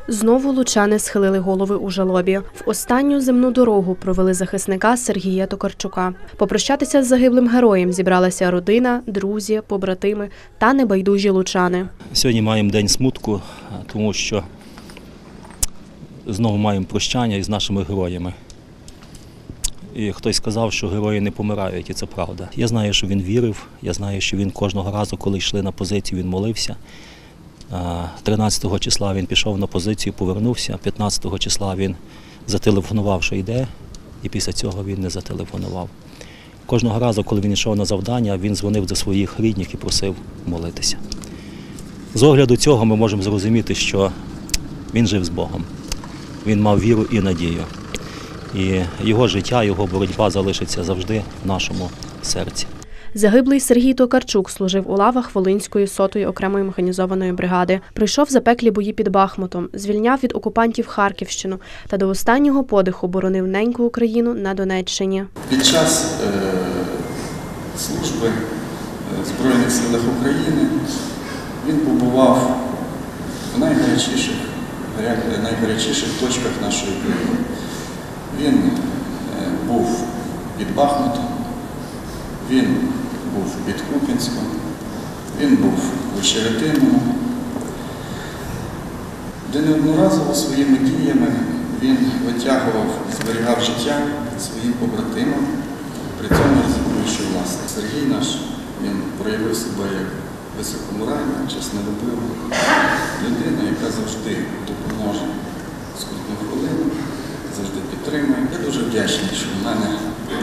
Знову лучани схилили голови у жалобі. В останню земну дорогу провели захисника Сергія Токарчука. Попрощатися з загиблим героєм зібралася родина, друзі, побратими та небайдужі лучани. Сьогодні маємо день смутку, тому що знову маємо прощання із нашими героями. І хтось сказав, що герої не помирають, і це правда. Я знаю, що він вірив, я знаю, що він кожного разу, коли йшли на позицію, він молився. 13-го числа він пішов на позицію, повернувся, 15-го числа він зателефонував, що йде, і після цього він не зателефонував. Кожного разу, коли він йшов на завдання, він дзвонив до своїх рідних і просив молитися. З огляду цього ми можемо зрозуміти, що він жив з Богом. Він мав віру і надію. І його життя, його боротьба залишиться завжди в нашому серці. Загиблий Сергій Токарчук служив у лавах Волинської 100-ї окремої механізованої бригади. Пройшов запеклі бої під Бахмутом, звільняв від окупантів Харківщину та до останнього подиху боронив неньку Україну на Донеччині. Під час служби в Збройних силах України він побував в найгарячіших точках нашої країни. Він був під Бахмутом, він був під Куп'янськом, він був у Очеретиному, де неодноразово своїми діями він витягував, зберігав життя своїм побратимам, при цьому ризикуючи власне. Сергій наш, він проявив себе як високоморальна, чеснолюбива людина, яка завжди допоможе в скрутну хвилину, завжди підтримує. Я дуже вдячний, що в мене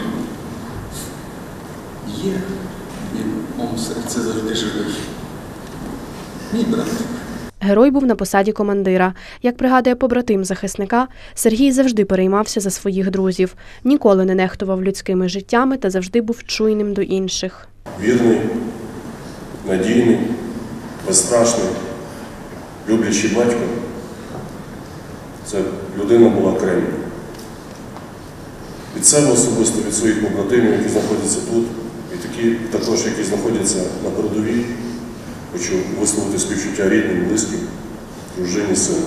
є, і в моєму серці завжди живий мій братик. Герой був на посаді командира. Як пригадує побратим захисника, Сергій завжди переймався за своїх друзів, ніколи не нехтував людськими життями та завжди був чуйним до інших. Вірний, надійний, безстрашний, люблячий батько. Це людина була окрема. Від себе особисто, від своїх побратимів, які знаходяться тут, і також, які знаходяться на передовій, хочу висловити співчуття рідним, близьким, дружині, сину.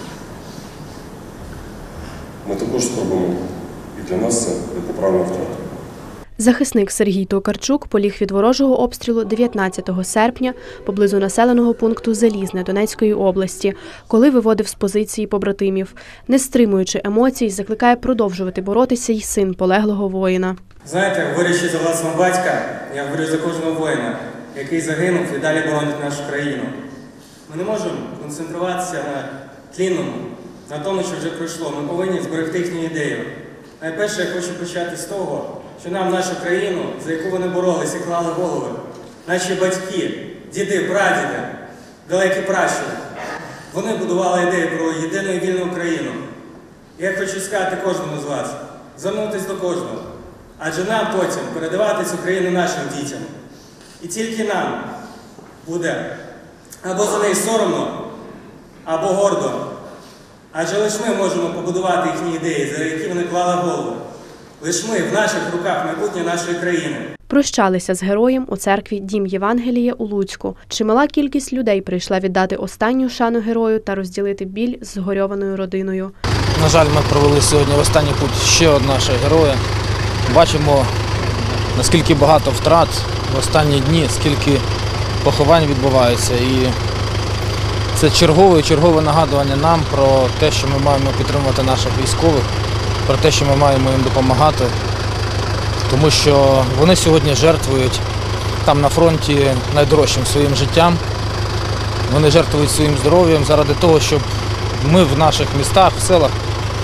Ми також спробуємо, і для нас це непоправна втрата. Захисник Сергій Токарчук поліг від ворожого обстрілу 19 серпня поблизу населеного пункту Залізне Донецької області, коли виводив з позиції побратимів. Не стримуючи емоцій, закликає продовжувати боротися й син полеглого воїна. Знаєте, говорячи за власного батька, я говорю за кожного воїна, який загинув і далі боронить нашу країну. Ми не можемо концентруватися на тлінному, на тому, що вже пройшло. Ми повинні зберегти їхню ідею. Найперше, я хочу почати з того, що нам нашу країну, за яку вони боролися і клали голови, наші батьки, діди, прадіди, далекі пращури, вони будували ідею про єдину і вільну Україну. І я хочу сказати кожному з вас, звернутися до кожного, адже нам потім передавати цю країну нашим дітям. І тільки нам буде або за неї соромно, або гордо. Адже лише ми можемо побудувати їхні ідеї, за які вони клали голови. Лише ми, в наших руках майбутнє нашої країни. Прощалися з героєм у церкві Дім Євангелія у Луцьку. Чимала кількість людей прийшла віддати останню шану герою та розділити біль з згорьованою родиною. На жаль, ми провели сьогодні в останній путь ще одного нашого героя. Бачимо, наскільки багато втрат в останні дні, скільки поховань відбувається. І це чергове нагадування нам про те, що ми маємо підтримувати наших військових, про те, що ми маємо їм допомагати, тому що вони сьогодні жертвують там на фронті найдорожчим своїм життям, вони жертвують своїм здоров'ям заради того, щоб ми в наших містах, в селах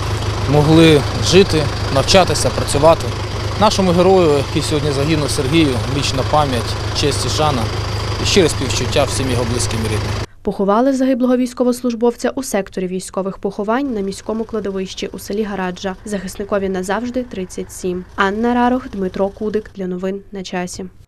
могли жити, навчатися, працювати. Нашому герою, який сьогодні загинув, Сергію, вічна пам'ять, честь і шана і щире співчуття всім його близьким і рідним. Поховали загиблого військовослужбовця у секторі військових поховань на міському кладовищі у селі Гараджа. Захисникові назавжди 37. Анна Рарох, Дмитро Кудик. Для новин на часі.